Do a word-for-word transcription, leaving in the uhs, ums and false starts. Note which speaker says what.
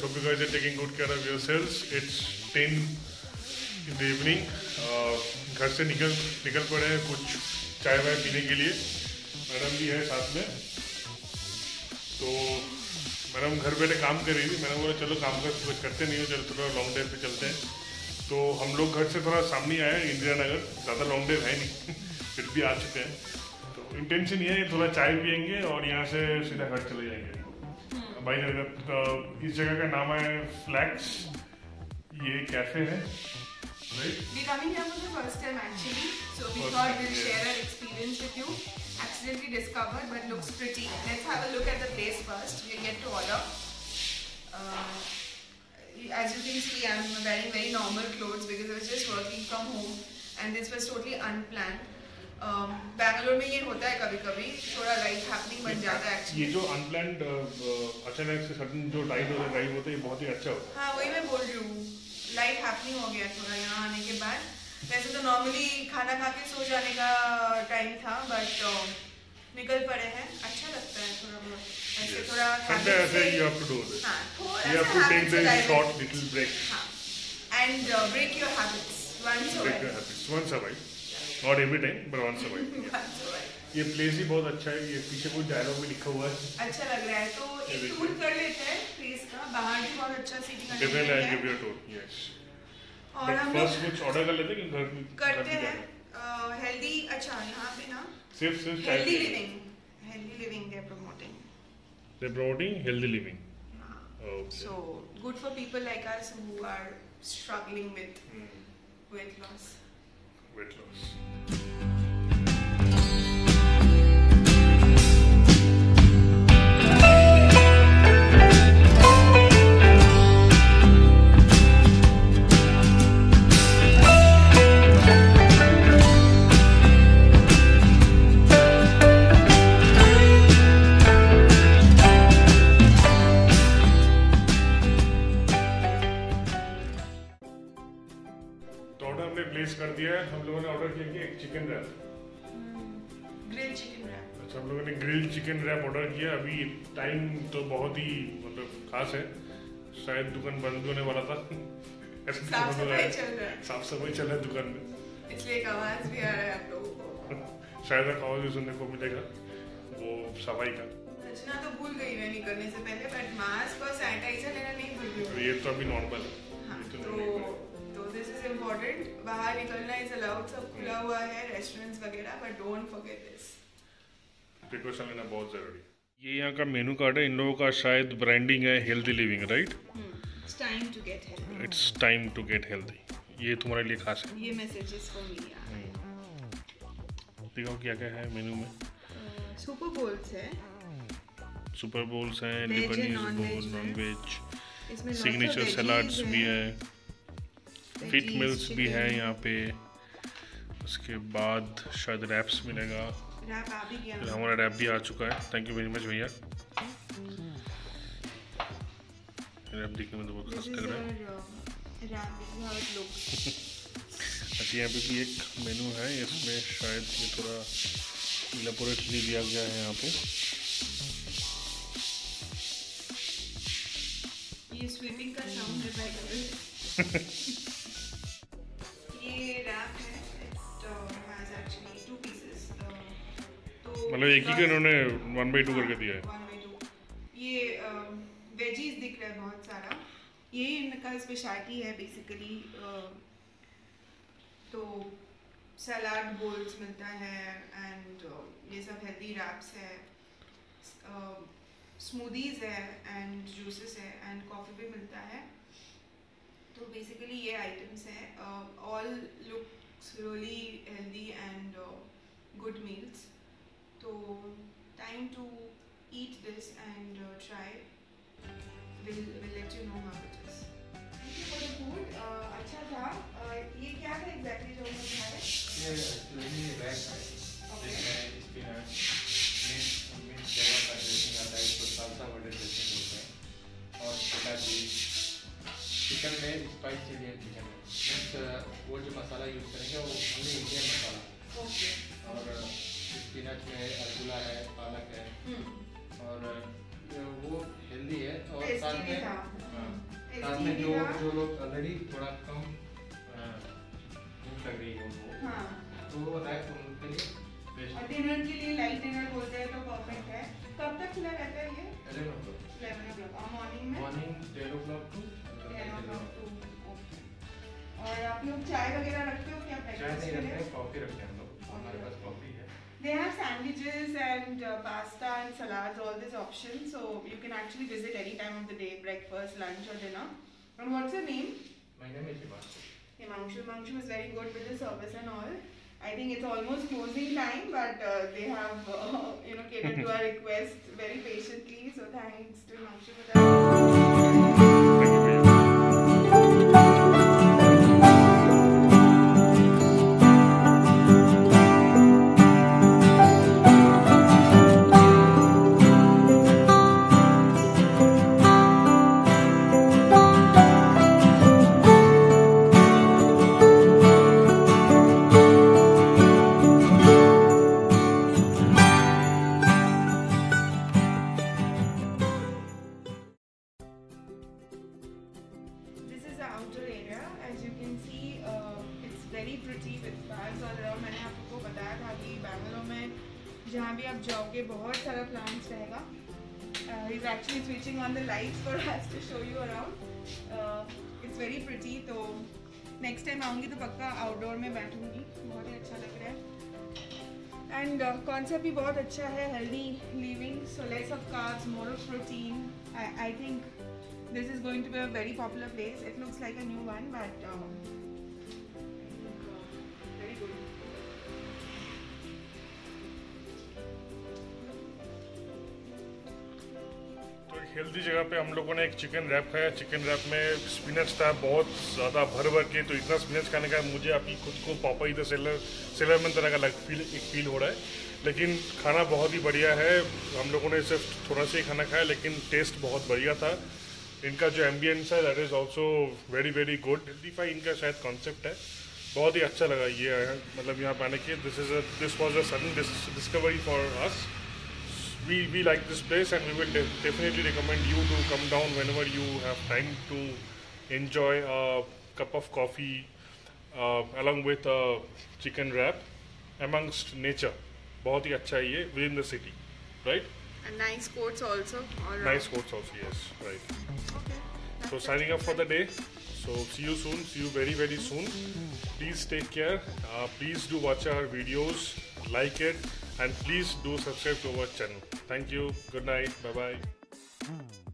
Speaker 1: Hope you guys are taking good care of yourselves. It's ten in the evening. uh, घर से निकल निकल पड़े हैं कुछ चाय वाय पीने के लिए. मैडम भी है साथ में. तो मैडम घर बैठे काम कर रही थी. मैंने बोला चलो काम कर कुछ करते नहीं हो, चलो थोड़ा लॉन्ग ड्राइव पे चलते हैं. तो हम लोग घर से थोड़ा सामने आए हैं, इंदिरा नगर. ज़्यादा लॉन्ग ड्राइव है नहीं फिर भी आ चुके हैं. तो इंटेंशन ये है थोड़ा चाय पियेंगे और यहाँ से सीधा घर चले जाएंगे. भाई तो इस जगह का नाम है फ्लैक्स. ये कैफे है. Right?
Speaker 2: We're coming here for the first time actually, so we first thought we'll yeah. share our experience with you. Accidentally discovered, but looks pretty. Let's have a look at the place first. We'll get to order. Uh, as you can see, I'm wearing very normal clothes because I was just working from home, and this was totally unplanned. um, Bangalore में ये होता है कभी कभी, थोड़ा life happening बन जाता है actually.
Speaker 1: ये जो अनप्लान्ड अचानक से सडन जो टाइम होता है ड्राइव होता है, ये बहुत ही अच्छा होता है.
Speaker 2: हाँ वही मैं बोल रही हूँ, लाइफ हैपनिंग हो गया थोड़ा यहाँ आने के बाद. वैसे तो नॉर्मली खाना खा के सो जाने का टाइम था, बट uh, निकल पड़े हैं. अच्छा लगता है थोड़ा बहुत ऐसे. yes. थोड़ा
Speaker 1: ऐसे you have to do this.
Speaker 2: हाँ,
Speaker 1: you have to take the short little break.
Speaker 2: हाँ. and uh, break your habits once a while.
Speaker 1: break your habits once a while. not every time but once a while.
Speaker 2: yeah. once a while.
Speaker 1: ये place ही बहुत अच्छा है. ये पीछे कुछ dialogue में लिखा हुआ है.
Speaker 2: अच्छा लग रहा है. तो एक टूर कर लेते हैं प्लेस का. बाहर भी बहुत अच्छा seating
Speaker 1: definitely I give you a tour. Yes.
Speaker 2: और हम
Speaker 1: फर्स्ट कुछ ऑर्डर कर लेते हैं कि घर में
Speaker 2: करते हैं. हेल्दी. अच्छा यहाँ पे ना
Speaker 1: सिर्फ सिर्फ
Speaker 2: healthy living healthy living they are promoting.
Speaker 1: They are promoting healthy living.
Speaker 2: Okay. So good for people like us who are struggling with weight loss.
Speaker 1: Weight loss. कर दिया है. हम लोगों ने ऑर्डर किया कि एक chicken wrap.
Speaker 2: Grill chicken wrap.
Speaker 1: अच्छा, हम लोगों ने ग्रिल चिकन रैप ऑर्डर किया. अभी टाइम तो बहुत ही मतलब खास है. शायद दुकान बंद होने वाला था.
Speaker 2: साफ सफाई चल रहा है.
Speaker 1: साफ सफाई चल रहा है दुकान में,
Speaker 2: इसलिए एक आवाज भी आ रहा है आप लोगों को.
Speaker 1: शायद एक आवाज भी सुनने को मिलेगा वो सफाई का.
Speaker 2: रचना तो भूल गई मैं निकलने से पहले, बट मास्क और सैनिटाइजर लेना नहीं भूल गई.
Speaker 1: ये तो अभी नॉर्मल है.
Speaker 2: हाँ, तो This is important. बाहर निकलना is allowed. सब खुला हुआ है, रेस्टोरेंट्स वगैरह, but don't forget this.
Speaker 1: Precaution लेना बहुत जरूरी है. ये यहाँ का मेनू कार्ड है. इन लोगों का शायद ब्रांडिंग है healthy living, right?
Speaker 2: It's time to get healthy.
Speaker 1: It's time to get healthy. ये तुम्हारे लिए खास है.
Speaker 2: ये मैसेजेस फॉर मी.
Speaker 1: देखो क्या क्या है मेनू में.
Speaker 2: सुपर बोल्स है.
Speaker 1: सुपर बोल्स हैं, Lebanese bowl, non veg, signature salads भी है, फिट मिल्स भी है यहाँ पे. उसके बाद शायद रैप्स मिलेगा.
Speaker 2: रैप आ भी गया.
Speaker 1: हमारा रैप भी आ चुका है. थैंक यू वेरी मच भैया. रैप देखने में तो बहुत खास लग रहा है. अच्छा, यहाँ पे भी एक मेनू है. इसमें शायद ये थोड़ा इलेबोरेटली दिया गया है यहाँ पे.
Speaker 2: ये स्वीपिंग का साउंड है बाय द वे.
Speaker 1: मतलब एक ही के उन्होंने वन बाई टू करके दिया है.
Speaker 2: One by two. ये वेजीज दिख रहा है बहुत सारा. ये इनका स्पेशलिटी है बेसिकली. तो सलाद बोल्स मिलता है एंड ये सब हेल्दी रैप्स है, स्मूदीज है एंड जूसेस है एंड कॉफ़ी भी मिलता है. तो बेसिकली ये आइटम्स हैं. All looks really healthy and good meals. So time to eat this and uh, try. We'll we'll let you know how it is. Thank you for the food. Uh, अच्छा था. Uh, ये क्या है exactly जो हमने खाया?
Speaker 3: ये actually wrap है.
Speaker 2: Okay.
Speaker 3: इसमें स्पिनच, मिंट मिंट फ्लेवर का ड्रेसिंग आता है. इसको साल्सा बटर ड्रेसिंग बोलते हैं. और छोटा चीज. चिकन में स्पाइस चिली है. चिकन में मीन्स वो जो मसाला यूज़ करेंगे वो ओनली इंडियन मसाला.
Speaker 2: Okay.
Speaker 3: और स्पिनच में अरगुला है, पालक है. और वो हेल्दी है और
Speaker 2: टेस्टी
Speaker 3: साथ
Speaker 2: भी
Speaker 3: में
Speaker 2: था।
Speaker 3: हाँ, साथ
Speaker 2: टेस्टी
Speaker 3: में
Speaker 2: भी
Speaker 3: जो
Speaker 2: था।
Speaker 3: जो लोग ऑलरेडी थोड़ा कम भूख लग रही है उनको
Speaker 2: हाँ,
Speaker 3: तो रैप उनके लिए बेस्ट
Speaker 2: और डिनर के लिए लाइट डिनर बोलते हैं तो परफेक्ट है। कब तक खुला रहता है ये?
Speaker 3: Eleven o'clock
Speaker 2: eleven o'clock. और मॉर्निंग में?
Speaker 3: Morning ten o'clock to
Speaker 2: ten o'clock to. Okay. और आप लोग चाय वगैरह रखते हो क्या
Speaker 3: चाय
Speaker 2: ब्रेकफास्ट
Speaker 3: नहीं
Speaker 2: के
Speaker 3: रखते
Speaker 2: लिए?
Speaker 3: हैं, कॉफी रखते हैं हम लोग, हमारे पास कॉफी है।
Speaker 2: They have sandwiches and uh, pasta and salads, all these options. So you can actually visit any time of the day, breakfast, lunch or dinner. And what's your name?
Speaker 3: My name is Himanshu.
Speaker 2: Himanshu. Himanshu is very good with the service and all. I think it's almost closing time, but uh, they have uh, you know catered to our request very patiently. So thanks to Himanshu for that. This is the outer area. As you can see, uh, it's very pretty with plants all around. मैंने आपको बताया था कि बैंगलोर में जहाँ भी आप जाओगे बहुत सारा plants रहेगा. Uh, he's actually switching on the lights for us to show you around. Uh, it's very pretty. तो next time आऊँगी तो पक्का outdoor में बैठूँगी. बहुत ही अच्छा लग रहा है. And uh, concept भी बहुत अच्छा है. Healthy living, so less of carbs, more of protein. I I think this is going to be a very popular place. It looks like a new one, but um, very good.
Speaker 1: तो एक healthy जगह पे हम लोगों ने एक chicken wrap खाया. Chicken wrap में स्पिनच था बहुत ज़्यादा भर भर के, तो इतना स्पिनच खाने का मुझे अभी खुद को पापा द सेलर सेलर में तरह का लग फील एक फील हो रहा है. लेकिन खाना बहुत ही बढ़िया है. हम लोगों ने सिर्फ थोड़ा सा ही खाना खाया लेकिन टेस्ट बहुत बढ़िया था. इनका जो एम्बियंस है that is also very very good. Healthify इनका शायद कॉन्सेप्ट है. बहुत ही अच्छा लगा ये मतलब यहाँ पे आने के. This is this was a sudden discovery for us. We, we like this place and we will de definitely recommend you to come down whenever you have time to enjoy a cup of coffee uh, along with a chicken wrap amongst nature. बहुत ही अच्छा है ये within the city, right?
Speaker 2: And nice quotes also. All right.
Speaker 1: Nice quotes also, yes, right.
Speaker 2: Okay.
Speaker 1: So signing up for the day. So see you soon. See you very very soon. Please take care. Uh, please do watch our videos, like it, and please do subscribe to our channel. Thank you. Good night. Bye bye.